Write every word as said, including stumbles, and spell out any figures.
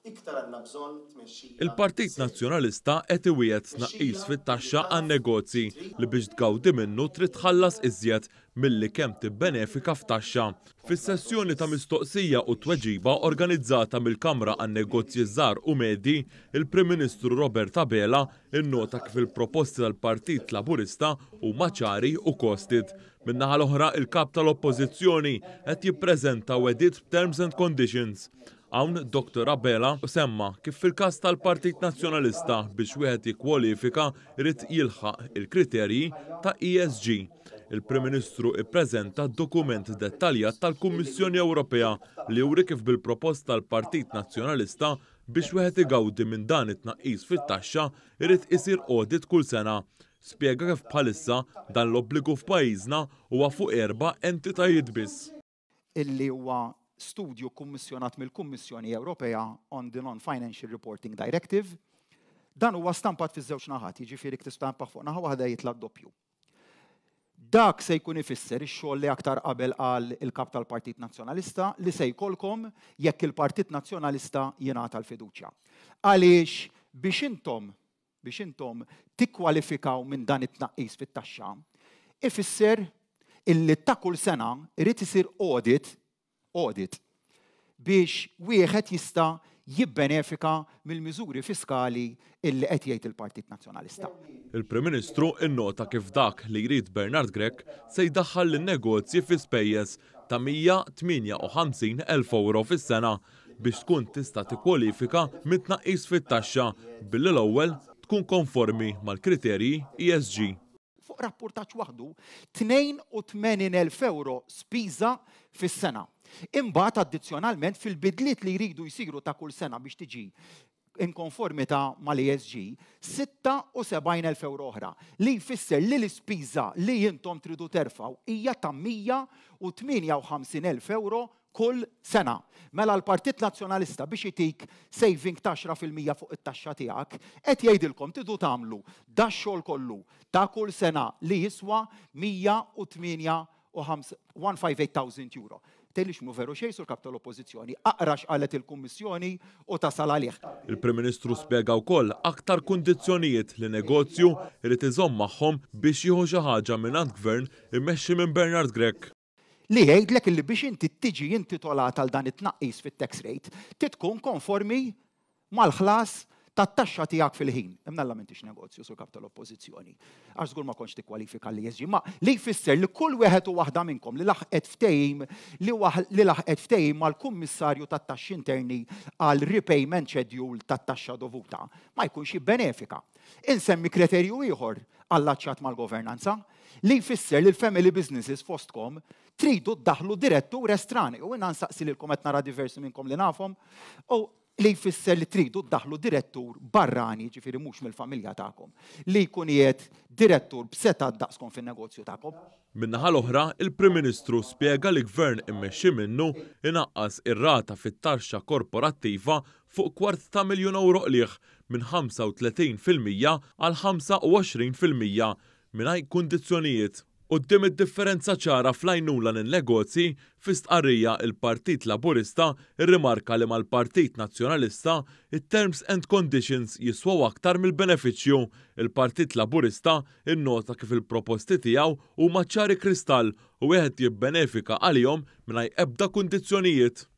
iktar għandna bżonn tmexxija. Il-Partit Nazzjonalista qed iwiegħed tnaqqis fit-taxxa għan-negozji li biex tgawdi minnu trid tħallas iżjed milli kemm tibbenefika f'taxxa. Fis-sessjoni ta' mistoqsija u tweġiba organizzata mill-Kamra għan-Negozji Żgħar u Medji, il-Prim Ministru Robert Abela innota kif il-proposti tal-Partit Laburista huma ċari u kosted. Min-naħa l-oħra il-kap tal-Oppożizzjoni qed jippreżenta wedid b'terms and conditions. Hawn Doktor Abela semma kif fil-każ tal-Partit Nazzjonalista biex wieħed jikkwalifika jrid jilħaq il-kriterji ta' E S G. Il-Prim Ministru ippreżenta dokument dettaljat tal-Kummissjoni Ewropea li juri kif bil-proposta tal-Partit Nazzjonalista biex wieħed igawdi minn dan it-tnaqqis fit-taxxa jrid isir audit kull sena. Spjega kif bħalissa dan l-obbligu f'pajjiżna huwa fuq erba' entitajiet biss. Illi huwa studju kummissjonat mill-Kummissjoni Ewropea on the Non-Financial Reporting Directive. Dan huwa stampat fiż-żewġ naħat, jiġifieri tistampah fuq naħa waħda jitla doppju. Dak se jkun ifisser ix-xogħol li aktar qabel qal il-kap tal-Partit Nazzjonalista li se jkollkom jekk il-Partit Nazzjonalista jingħata l-fiduċja. Għaliex biex intom biex intom tikkwalifikaw minn dan it-tnaqqis fit-taxxa, ifisser illi ta' kull sena irid isir audit audit biex wieħed jista' jibbenefika mill-miżuri fiskali illi qed jgħid il-Partit Nazzjonalista. Il-Prim Ministru innota kif dak li jrid Bernard Grech se jdaħħal lin-negozji fi spejjeż ta' mija tminja u ħamsin elf euro fis-sena biex tkun tista' tikkwalifika mit-tnaqqis fit-taxxa billi l-ewwel tkun konformi mal-kriterji E S G. Fuq rapportaġġ waħdu tnejn u tmenin elf euro spiża fis-sena. Imbagħad addizzjonalment fil-bidliet li jridu jsiru ta' kull sena biex tiġi inkonformità mal-E S G, sitta u sebgħin elf euro oħra li jfisser li l-ispiża li intom tridu terfgħu hija ta' mija u tminja u ħamsin elf euro kull sena. Mela l-Partit Nazzjonalista biex itik saving ta' għaxra fil-mija fuq it-taxxa tiegħek, qed jgħidilkom tidu tagħmlu dax-xogħol kollu ta' kull sena li jiswa mija u tminja u ħamsin thousand euro. Tellix mu veru xejn sur kap tal-Oppożizzjoni, aqrax qalet il-Kummissjoni u tasal għalih. Il-Prim Ministru spjega wkoll aktar kundizzjonijiet li negozju irid iżomm magħhom biex jieħu xi ħaġa mingħand gvern immexxi minn Bernard Grech. Li jgħidlek illi biex inti tiġi intitolat għal dan it-tnaqqis fit-tax rate, titkun konformi mal-ħlas tat-taxxa tiegħek fil-ħin. Imnalla m'intix negozju sur kap tal-Oppożizzjoni. Għax żgur ma kontx tikkwalifika li jeżġi, ma li jfisser li kull wieħed u waħda minnkom li laħqet ftehim li laħqet ftehim mal-Kummissarju tat-Taxxi Interni għal repayment schedule tat-taxxa dovuta ma jkunx jibbenefika. Insemmi kriterju ieħor allaċċat mal-governanza li jfisser li l-family businesses fostkom tridu ddaħlu direttur estranei. U inna nsaqsi lilkom qed nara diversi minnkom li nafhom, u li jfisser li tridu ddaħlu direttur barrani, ġifieri mhux mill-familja tagħkom, li jkun qiegħed direttur b'seta' daqskom fin-negozju tagħkom. Min-naħa l-oħra, il-Prim Ministru spjega li gvern immexxi minnu inaqqas ir-rata fit-taxxa korporattiva fuq kwart ta' miljun euro qlieħ minn ħamsa u tletin fil-mija għal ħamsa u għoxrin fil-mija mingħajr kundizzjonijiet. Quddiem id-differenza ċara fl-għajnuna lin-negozji, fi stqarrija il-Partit Laburista irrimarka li mal-Partit Nazzjonalista it-terms and conditions jiswaw aktar mill-benefiċċju. Il-Partit Laburista innota kif il-proposti tiegħu huma ċari kristall u wieħed jibbenefika għalihom mingħajr ebda kundizzjonijiet.